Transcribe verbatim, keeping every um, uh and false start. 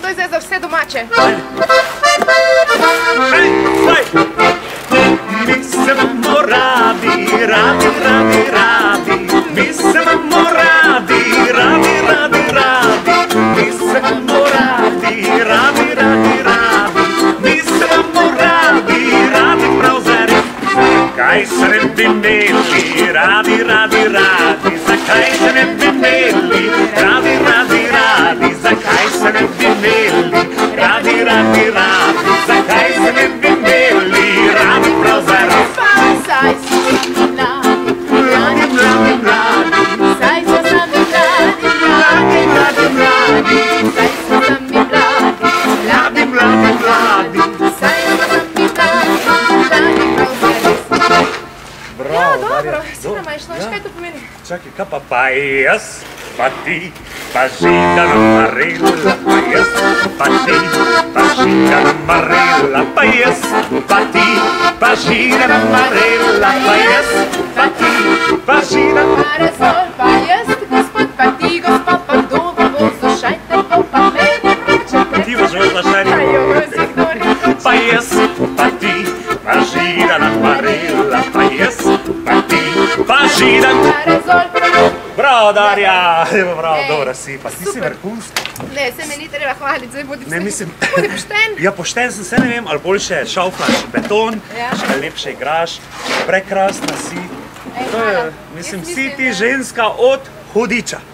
to je zdaj za vse domače. Hej, hej! Mi se bomo radi, radi, radi, radi. Mi se bomo radi, radi, radi, radi. Mi se bomo radi, radi, radi, radi. Mi se bomo radi, radi prav zares. Zakaj se ne bi imeli, radi, radi, radi. Zakaj se ne bi imeli, radi, radi, radi. Zakaj se ne bi imeli, radi, radi, radi. Zakaj se ne bi imeli, radi prav zares. Saj so mi mladi, mladi, mladi, mladi. Saj so sami mladi, mladi, mladi, mladi. Saj so sami mladi, mladi, mladi, mladi. Saj so sami mladi, mladi prav zares. Ja, dobro, si namajšno, veš kaj to pomeni? Čakaj, kaj pa pa jaz, pa ti, pa Židana Marela, pa jaz, pa ti, pa Židana Marela, pa jaz, pa ti, pa Židana Marela, pa jaz, pa ti, pa Židana Parasol, pa jaz, gospod, pa ti, gospod, pa kdo bo vozil šajteko, pa meni vročete. Ti boš vozila šajteko. Pa jo vozi kdo reče. Pa jaz, pa ti, pa Židana Marela, pa jaz, pa ti, pa Židana Parasol, Bravo, Darja! Bravo, Ej, dobra si, pa ti si super. vrhunska. ne, se me ni treba hvaliti, zdaj bodi Ne, mislim... bodi pošten. Ja, pošten sem, se ne vem, ali boljše šauflaš beton, Ja. še lepše igraš, prekrasna si. Ej, To je, hvala. mislim, Jaz si mislim, ti da- ženska od hudiča.